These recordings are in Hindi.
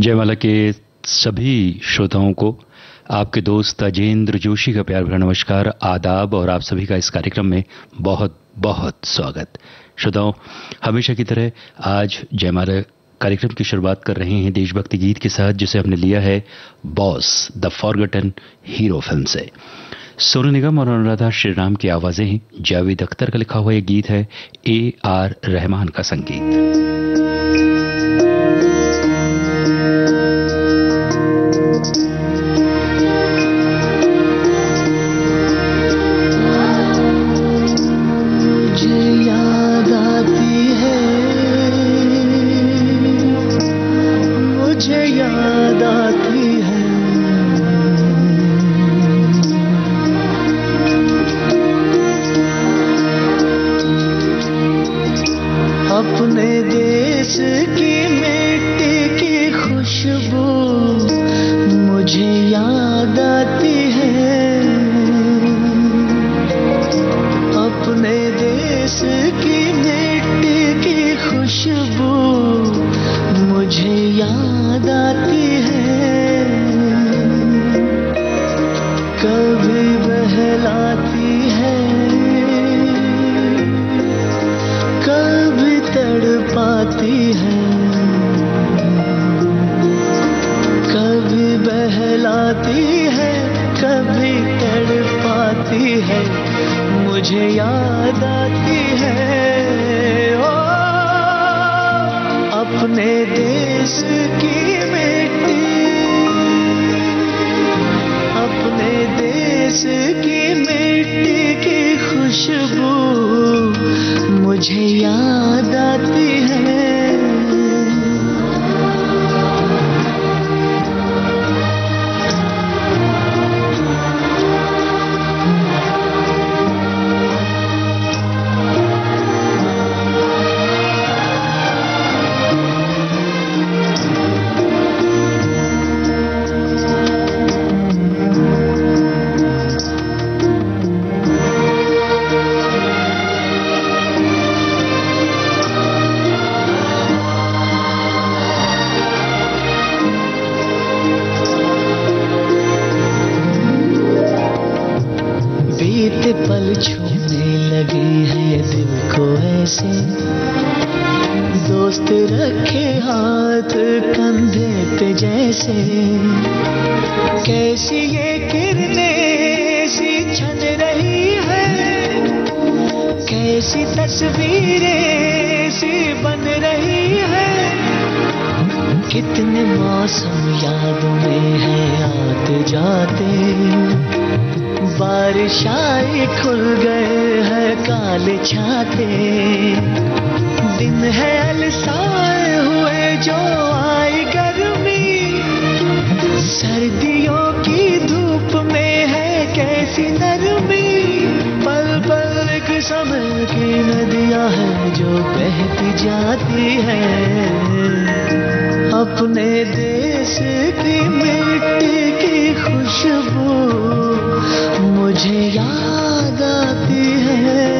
जयमाला के सभी श्रोताओं को आपके दोस्त अजेंद्र जोशी का प्यार भरा नमस्कार, आदाब और आप सभी का इस कार्यक्रम में बहुत बहुत स्वागत। श्रोताओं, हमेशा की तरह आज जयमाला कार्यक्रम की शुरुआत कर रहे हैं देशभक्ति गीत के साथ, जिसे हमने लिया है Bose the forgotten hero film से। सोनू निगम और अनुराधा श्रीराम की आवाजें हैं, जावेद अख्तर का लिखा हुआ यह गीत है, AR रहमान का संगीत। कितने मौसम याद में है आते जाते, बारिश आई खुल गए हैं काले छाते, दिन है अलसाए हुए जो आई गर्मी, सर्दियों की धूप में है कैसी नरमी, पल पल एक समय की नदियां हैं जो बहती जाती हैं, अपने देश की मिट्टी की खुशबू मुझे याद आती है।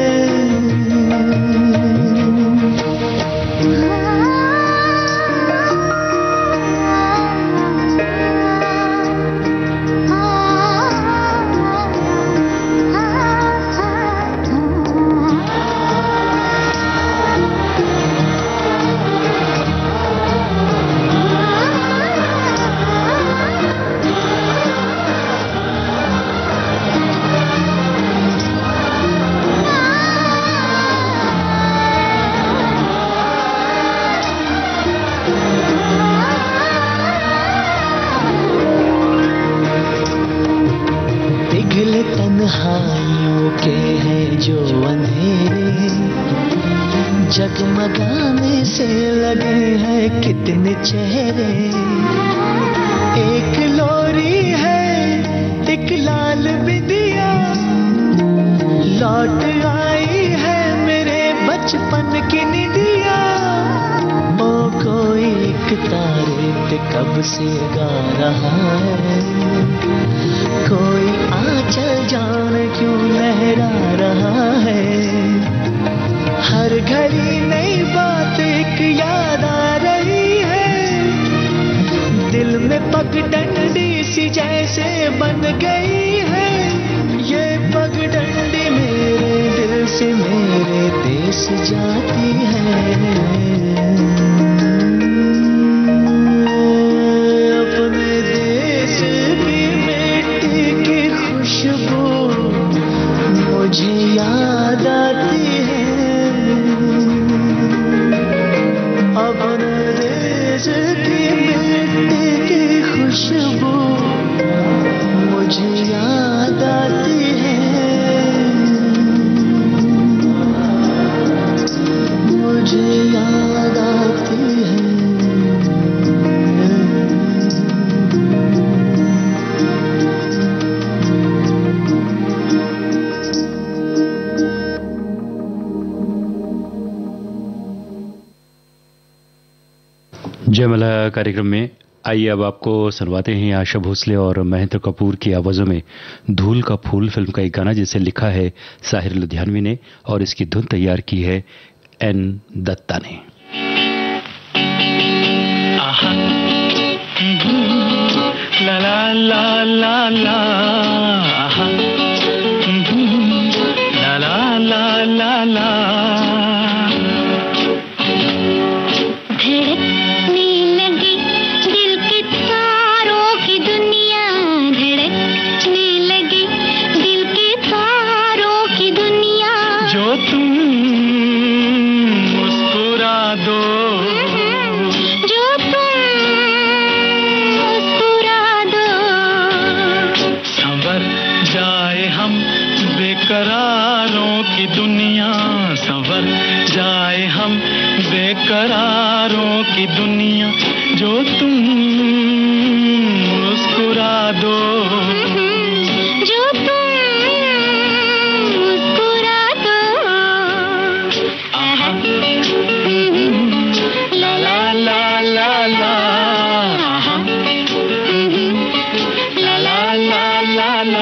तन्हाइयों के हैं जो अंधेरे, जगमगाने से लगे हैं कितने चेहरे, एक लोरी है एक लाल बिंदिया, लौट आई है मेरे बचपन की निदिया, ओ कोई एक तारे पे कब से गा रहा है, कोई आंचल जाने क्यों लहरा रहा है, हर घड़ी नई बात एक याद आ रही है, पगडंडी सी जैसे बन गई है, ये पगडंडी मेरे दिल से मेरे देश जाती है। अपने देश की मिट्टी की खुशबू मुझे याद आती है। अपने देश की मिट्टी की खुशबू मुझे याद आती है, मुझे याद आती है। जयमाला कार्यक्रम में आइए अब आपको सुनवाते हैं आशा भोसले और महेंद्र कपूर की आवाजों में धूल का फूल फिल्म का एक गाना जिसे लिखा है साहिर लुधियानवी ने और इसकी धुन तैयार की है एन दत्ता ने। ला ला ला ला ला, ला ला ला ला ला। बेकरारों की दुनिया संवर जाए हम, बेकरारों की दुनिया जो तुम मुस्कुरा दो, जो तुम मुस्कुरा दो। आहा, ला ला ला ला ला, आहा, ला ला ला ला ला।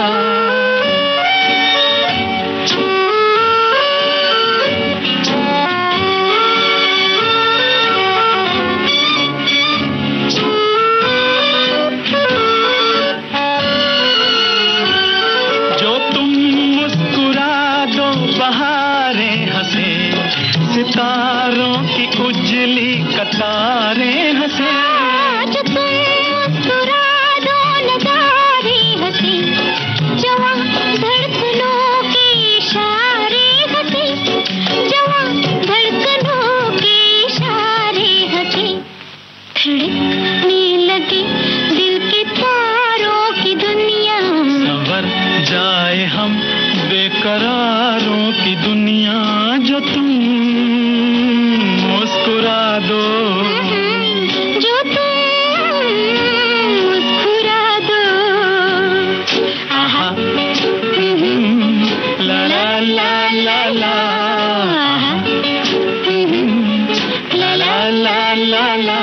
सितारों की उजली कतारें हंसे, जो तुम मुस्कुरा दो नजारे हंसे, जवां धड़कनों के इशारे हंसे, जवां धड़कनों के इशारे हंसे, धड़कने लगे दिल के तारों की दुनिया संवर जाए हम, बेकरारों की दुनिया जो तुम मुस्कुरा दो, जो तुम मुस्कुरा दो। आहा, ला ला ला ला ला, ला ला ला ला ला।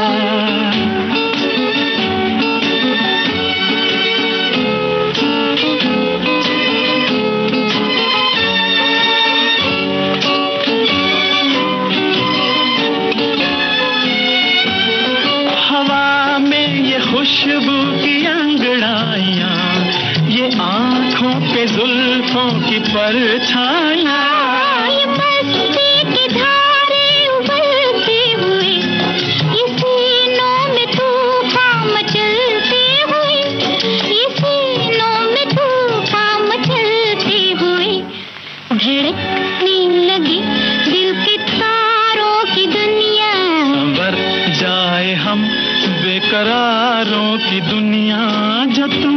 खुशबू की अंगड़ाइयाँ, ये आँखों पे जुल्फों की परछाइयाँ, ये मस्ती की धारे उबलते हुए, ये सीनों में तूफान मचलते हुए, ये सीनों में तूफान मचलते हुए, धड़कने लगी दिल के तारों की दुनिया संवर जाए हम, बेकरारों की दुनिया जो तुम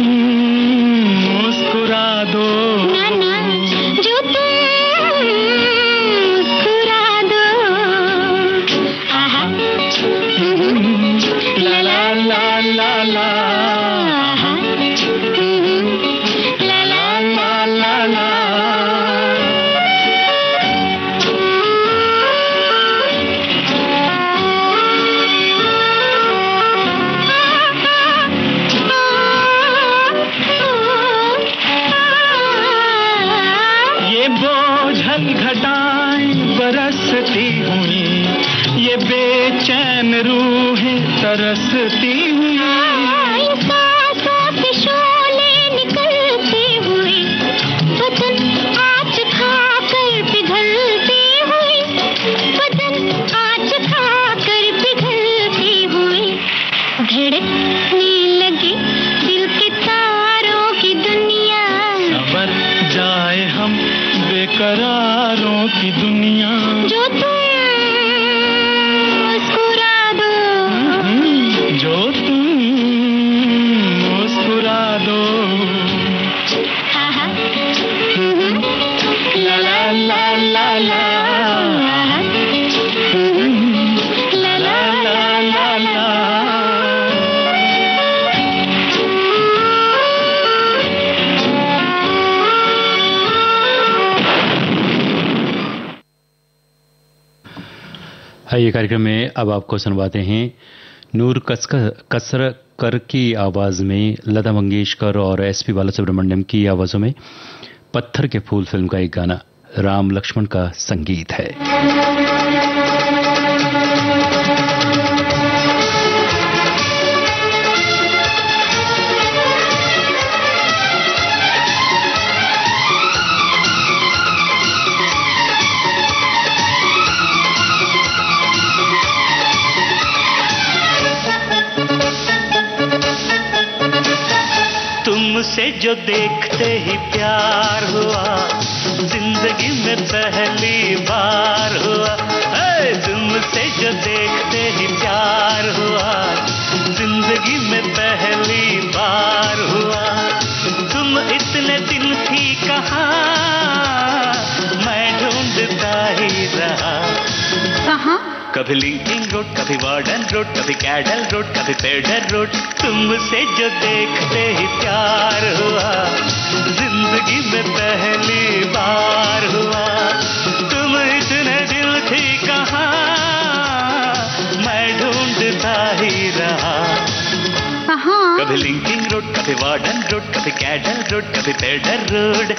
मुस्कुरा दो, जो तुम मुस्कुरा दो। आहा, ला ला ला ला ला, आहा, ला ला ला ला ला। घटाएं बरसती हुई, ये बेचैन रूहें तरसती हुई, ये कार्यक्रम में अब आपको सुनवाते हैं नूर कसरकर की आवाज में लता मंगेशकर और एसपी बालासुब्रमण्यम की आवाजों में पत्थर के फूल फिल्म का एक गाना, राम लक्ष्मण का संगीत है। तुमसे जो देखते ही प्यार हुआ, जिंदगी में पहली बार हुआ। तुमसे जो देखते ही प्यार हुआ, जिंदगी में पहली बार हुआ। तुम इतने दिन थी कहाँ, मैं ढूंढता ही रहा। कहाँ? कभी लिंकिंग रोड, कभी वार्डन रोड, कभी कैडल रोड, कभी पेडर रोड। तुमसे जो देखते ही प्यार हुआ, जिंदगी में पहली बार हुआ। तुम इतने दिल थी कहाँ, मैं ढूंढता ही रहा। कहाँ? कभी लिंकिंग रोड, कभी वार्डन रोड, कभी कैडल रोड, कभी पेडर रोड।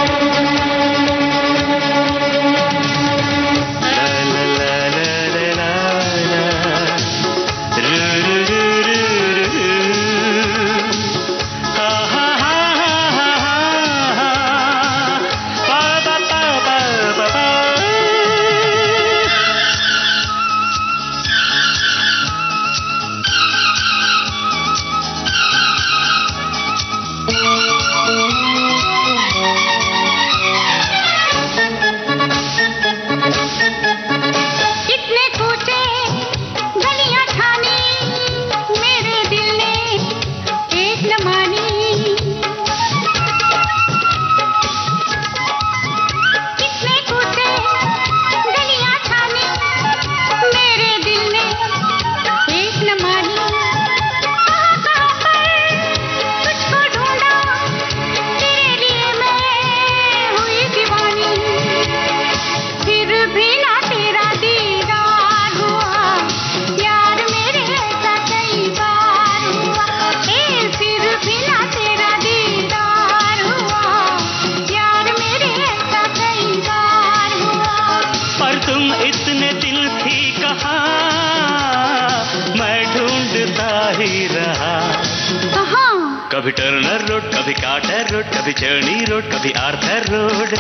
कभी टर्नर रोड, कभी कार्टर रोड, कभी चर्नी रोड, कभी आर्थर रोड।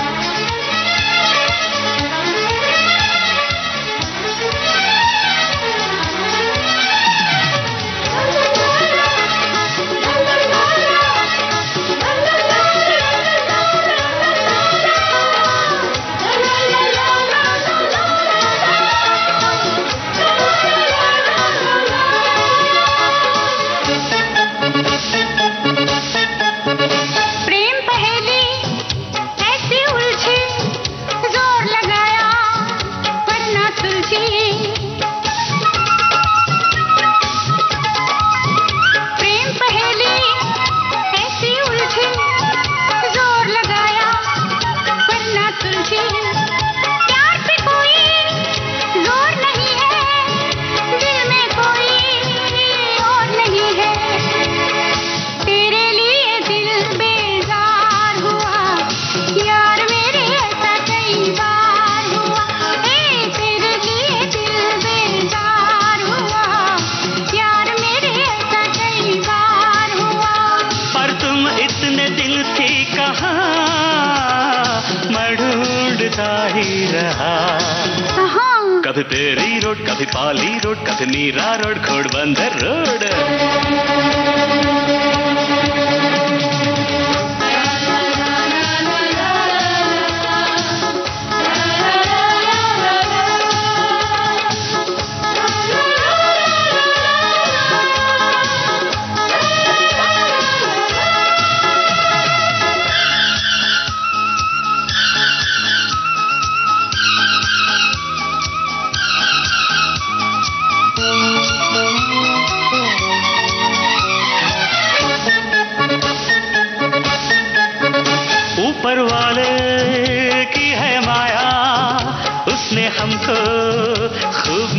कभी पेरी रोड, कभी पाली रोड, कभी मीरा रोड, घोड़बंदर रोड। ऊपर वाले की है माया, उसने हमको खूब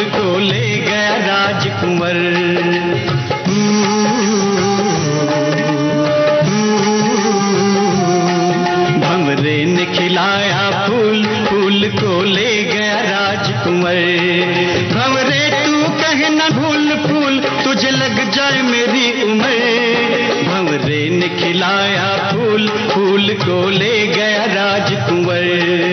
को ले गया राजकुंवर। भंवरे ने खिलाया फूल, फूल को ले गया राजकुंवर। भंवरे तू कहे न भूल फूल, तुझे लग जाए मेरी उम्र। भंवरे ने खिलाया फूल, फूल को ले गया राजकुंवर।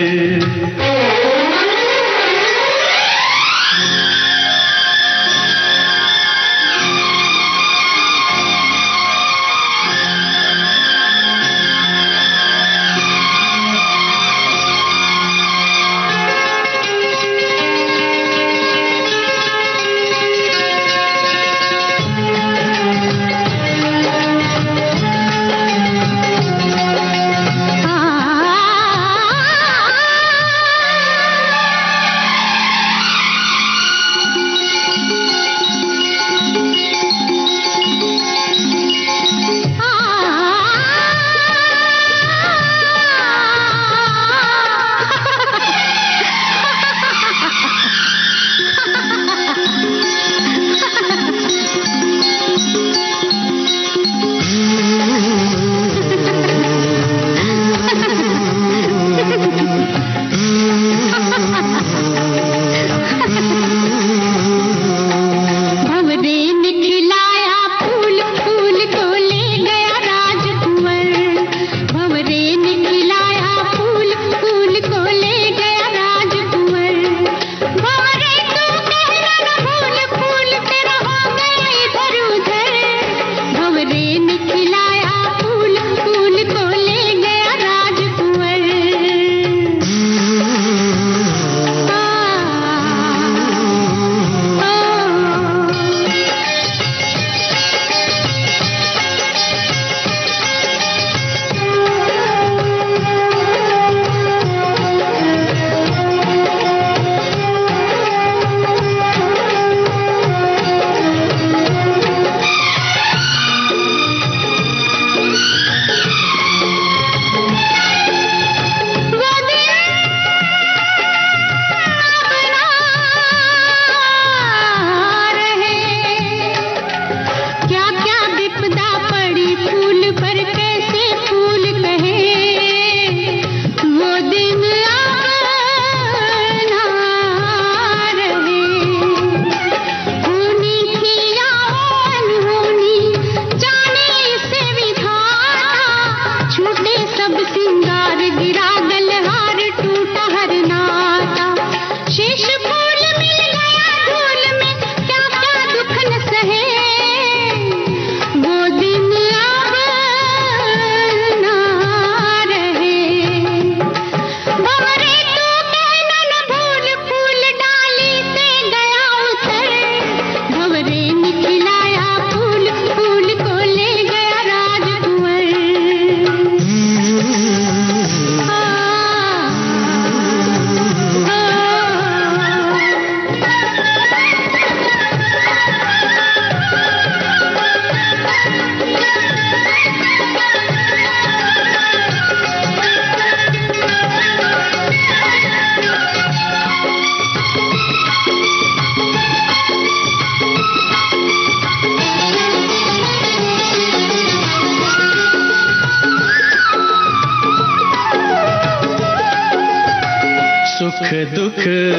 सुख दुख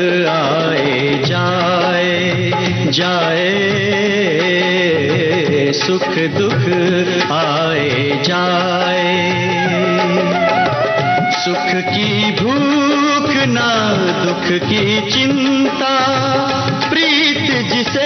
आए जाए जाए, सुख दुख आए जाए, सुख की भूख ना दुख की चिंता, प्रीत जिसे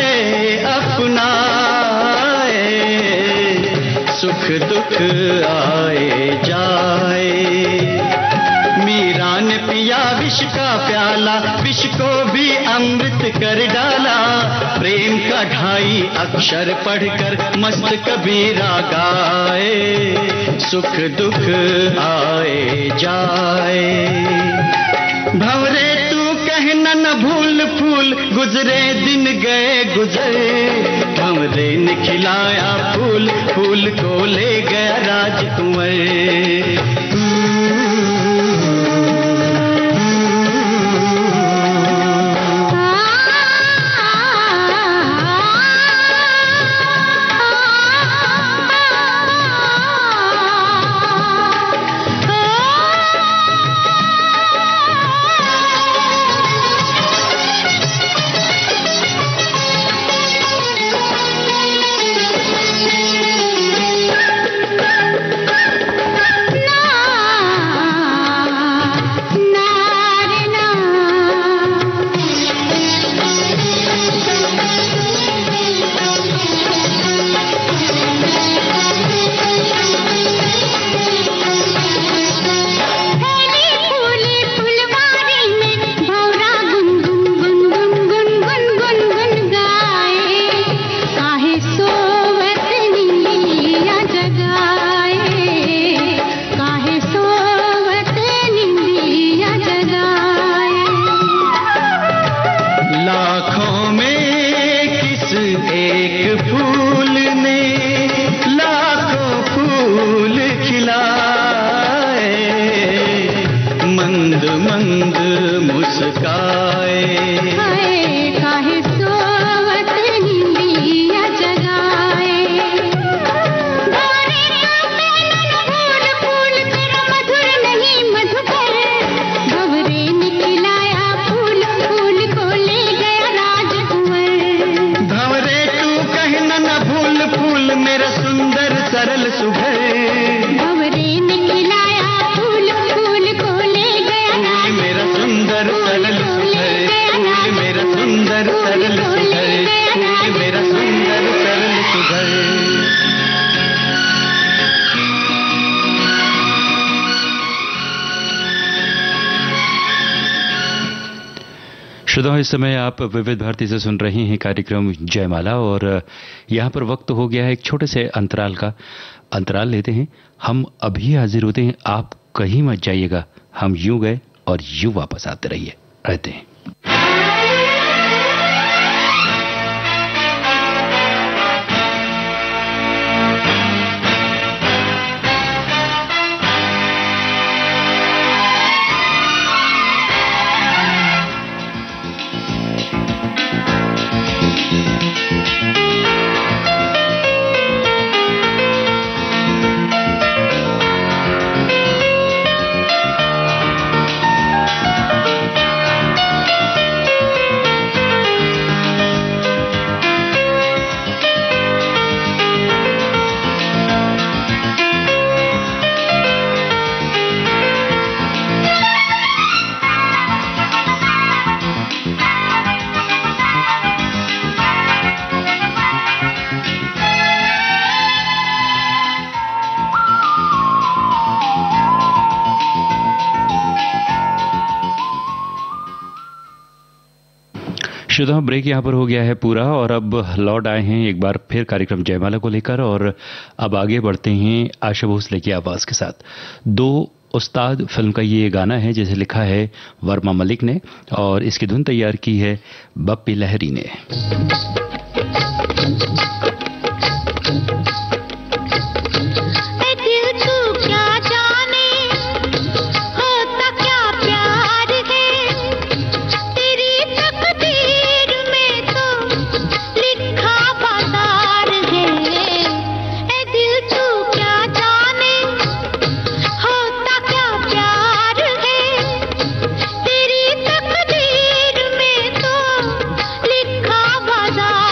अपनाए, सुख दुख आए जाए। मीरा ने पिया विष का प्याला, विष को भी अमृत कर डाला, प्रेम का 2.5 अक्षर पढ़कर मस्त कबीरा गाए, सुख दुख आए जाए। भंवरे तू कहना न भूल फूल, गुजरे दिन गए गुजर, भंवरे ने खिलाया फूल, फूल को ले गया राजकुंवर। मुस्काए। हाय काहे सोवत नींदिया जगाए। भंवरे का पहनन फूल फूल तेरा मधुर नहीं मधुकर। भंवरे ने खिलाया फूल फूल को ले गया राजकुंवर। भंवरे तू कहना न भूल फूल मेरा सुंदर सरल सुघर। भंवरे ने खिलाया फूल फूल को ले गया फूल मेरा सुंदर सरल सुघर। फूल मेरा सुंदर सरल सुघर। फूल मेरा सुंदर सरल सुघर। श्रोताओं, इस समय आप विविध भारती से सुन रहे हैं कार्यक्रम जयमाला और यहाँ पर वक्त हो गया है एक छोटे से अंतराल का। अंतराल लेते हैं, हम अभी हाजिर होते हैं, आप कहीं मत जाइएगा, हम यूं गए और यूं वापस आते रहिए रहते हैं। श्रोताओं, ब्रेक यहाँ पर हो गया है पूरा और अब लौट आए हैं एक बार फिर कार्यक्रम जयमाला को लेकर और अब आगे बढ़ते हैं आशा भोसले की आवाज के साथ। दो उस्ताद फिल्म का ये गाना है जिसे लिखा है वर्मा मलिक ने और इसकी धुन तैयार की है बप्पी लहरी ने। बाजार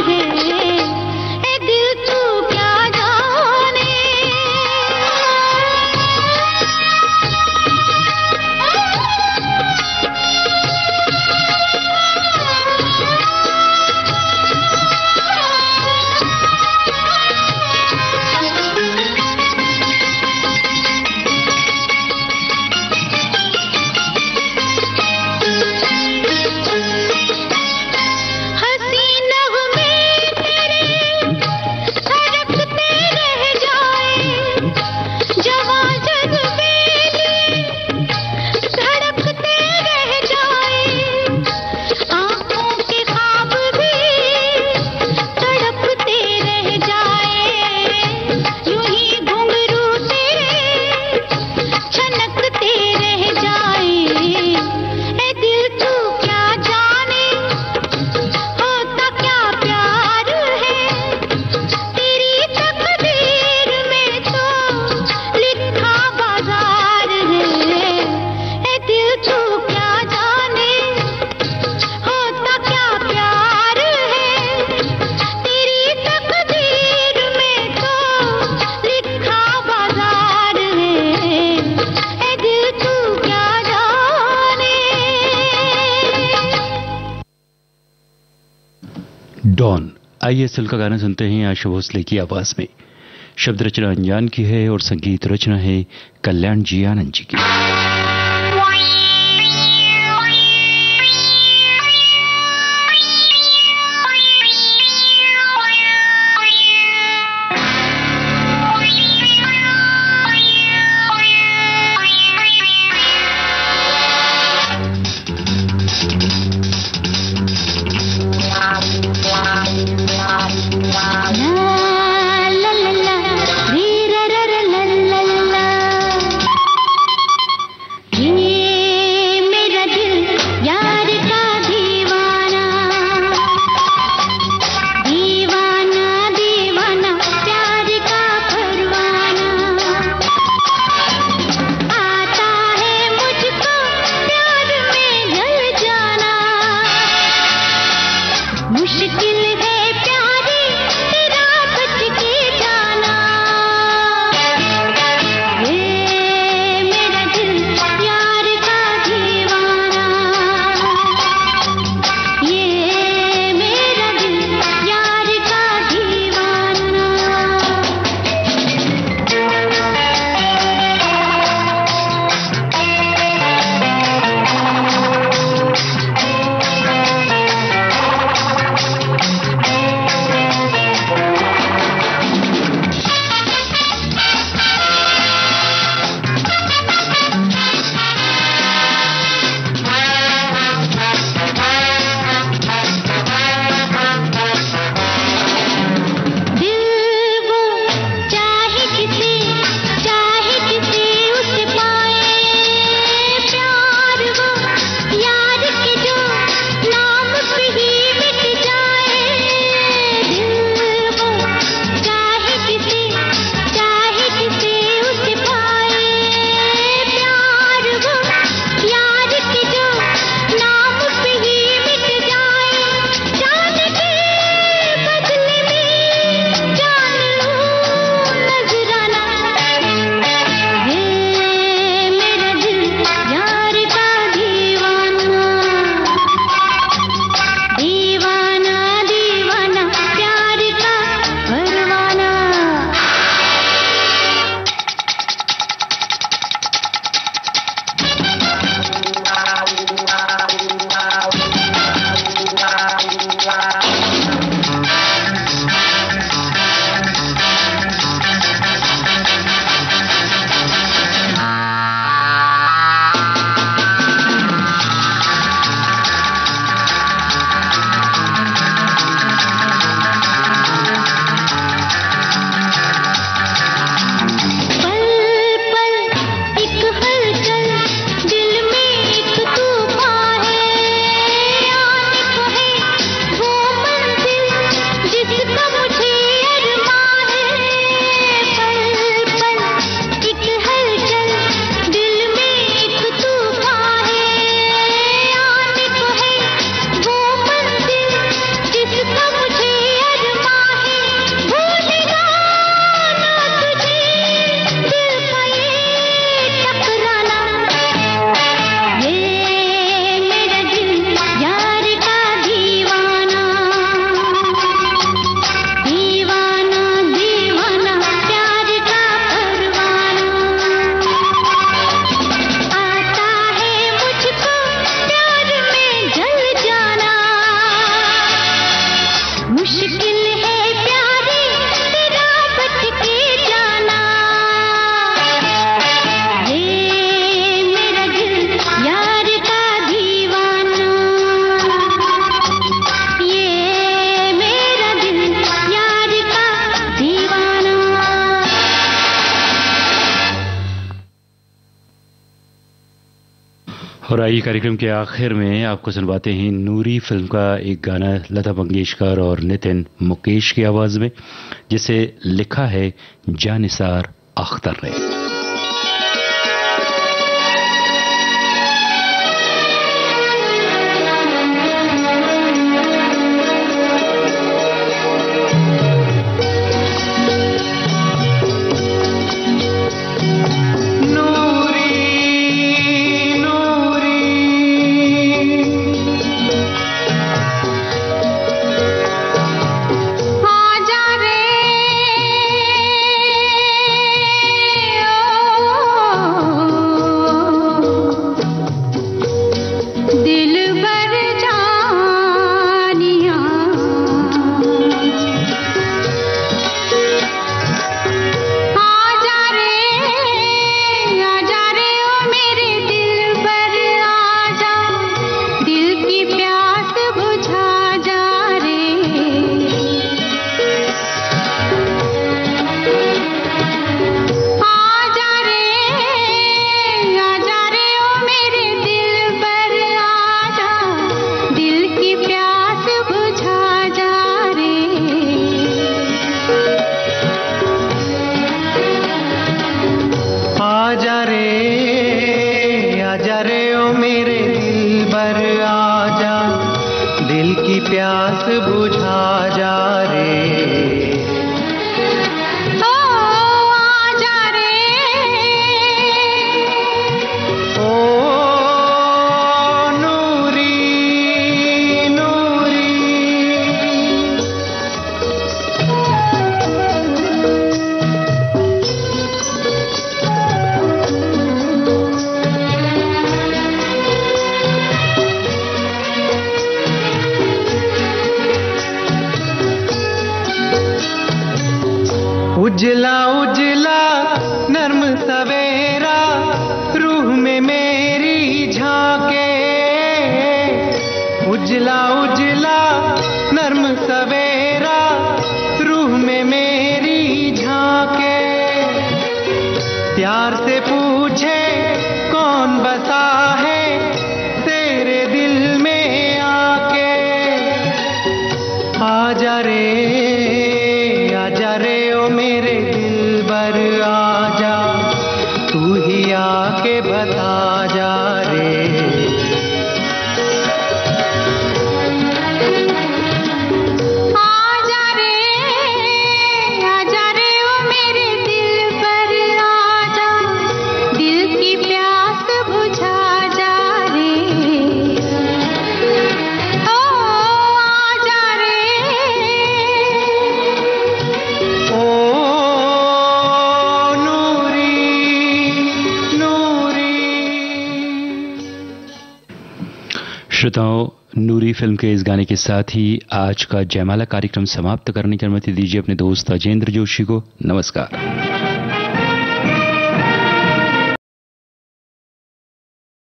डॉन आईएसएल का गाना सुनते हैं आशा भोसले की आवाज में। शब्द रचना अनजान की है और संगीत रचना है कल्याण जी आनंद जी की। और आइए कार्यक्रम के आखिर में आपको सुनवाते हैं नूरी फिल्म का एक गाना लता मंगेशकर और नितिन मुकेश की आवाज में, जिसे लिखा है जानिसार अख्तर ने। उजला उजला नर्म सवेरा रूह में मेरी झांके, उजला उजला नर्म सवेरा रूह में मेरी झांके, प्यार से पूछे कौन बसा है तेरे दिल में आके, आजा रे ओ मेरे दिलबर आजा, तू ही आके बता जा रे। आजा रे ओ मेरे दिलबर आजा, दिल की प्यास बुझा जा रे। ओ आजा रे, श्रोताओं, नूरी फिल्म के इस गाने के साथ ही आज का जयमाला कार्यक्रम समाप्त करने की अनुमति दीजिए अपने दोस्त अजेंद्र जोशी को। नमस्कार।